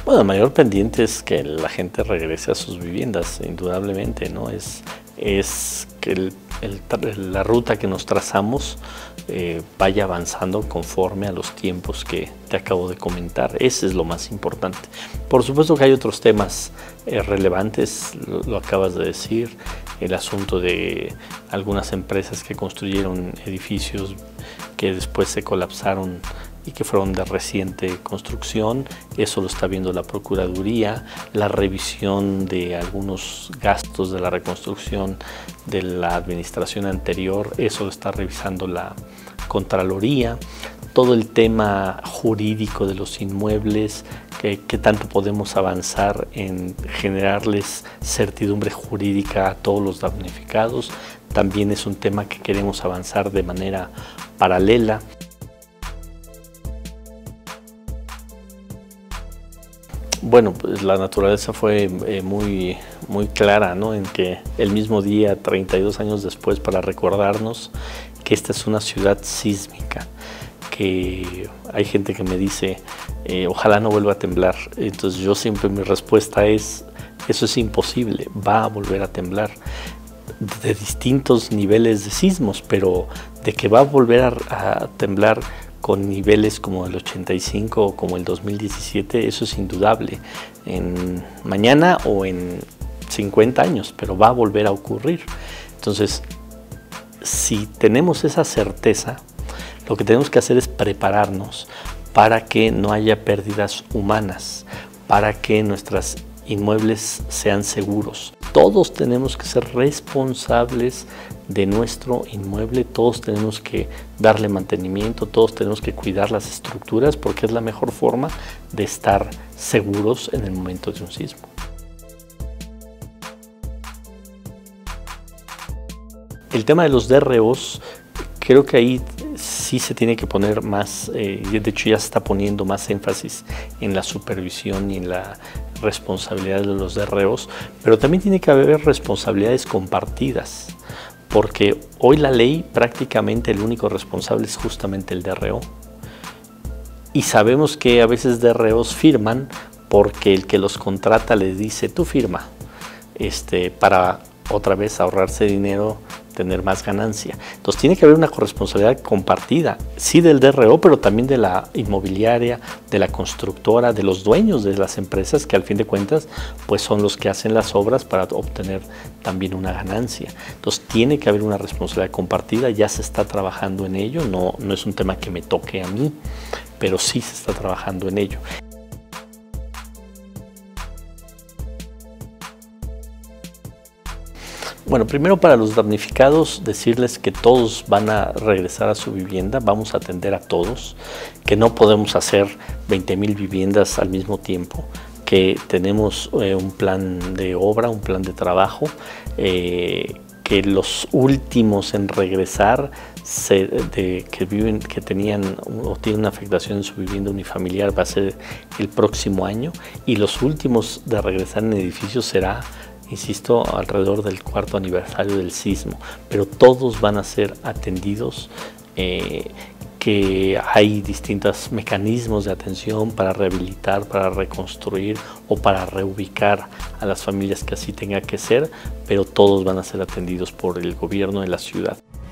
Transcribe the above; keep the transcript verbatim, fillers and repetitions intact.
Bueno, el mayor pendiente es que la gente regrese a sus viviendas, indudablemente, ¿no? Es, es que el, el, la ruta que nos trazamos eh, vaya avanzando conforme a los tiempos que te acabo de comentar. Ese es lo más importante. Por supuesto que hay otros temas eh, relevantes, lo, lo acabas de decir, el asunto de algunas empresas que construyeron edificios que después se colapsaron y que fueron de reciente construcción. Eso lo está viendo la Procuraduría, la revisión de algunos gastos de la reconstrucción de la administración anterior, eso lo está revisando la Contraloría, todo el tema jurídico de los inmuebles, que, que tanto podemos avanzar en generarles certidumbre jurídica a todos los damnificados, también es un tema que queremos avanzar de manera paralela. Bueno, pues la naturaleza fue eh, muy, muy clara, ¿no? En que el mismo día, treinta y dos años después, para recordarnos que esta es una ciudad sísmica, que hay gente que me dice, eh, ojalá no vuelva a temblar. Entonces yo siempre mi respuesta es, eso es imposible, va a volver a temblar de distintos niveles de sismos, pero de que va a volver a, a temblar con niveles como el ochenta y cinco o como el dos mil diecisiete, eso es indudable, en mañana o en cincuenta años, pero va a volver a ocurrir. Entonces, si tenemos esa certeza, lo que tenemos que hacer es prepararnos para que no haya pérdidas humanas, para que nuestros inmuebles sean seguros. Todos tenemos que ser responsables de nuestro inmueble, todos tenemos que darle mantenimiento, todos tenemos que cuidar las estructuras porque es la mejor forma de estar seguros en el momento de un sismo. El tema de los D R Os, creo que ahí sí se tiene que poner más, eh, de hecho ya se está poniendo más énfasis en la supervisión y en la responsabilidad de los D R Os, pero también tiene que haber responsabilidades compartidas, porque hoy la ley prácticamente el único responsable es justamente el D R O. Y sabemos que a veces D R Os firman porque el que los contrata les dice, tú firma, este, para otra vez ahorrarse dinero, tener más ganancia. Entonces tiene que haber una corresponsabilidad compartida, sí del D R O, pero también de la inmobiliaria, de la constructora, de los dueños de las empresas, que al fin de cuentas pues son los que hacen las obras para obtener también una ganancia. Entonces tiene que haber una responsabilidad compartida, ya se está trabajando en ello, no, no es un tema que me toque a mí, pero sí se está trabajando en ello. Bueno, primero para los damnificados decirles que todos van a regresar a su vivienda, vamos a atender a todos, que no podemos hacer veinte mil viviendas al mismo tiempo, que tenemos eh, un plan de obra, un plan de trabajo, eh, que los últimos en regresar se, de, que viven, que tenían o tienen una afectación en su vivienda unifamiliar va a ser el próximo año, y los últimos de regresar en edificios será, insisto, alrededor del cuarto aniversario del sismo, pero todos van a ser atendidos, eh, que hay distintos mecanismos de atención para rehabilitar, para reconstruir o para reubicar a las familias que así tenga que ser, pero todos van a ser atendidos por el gobierno de la ciudad.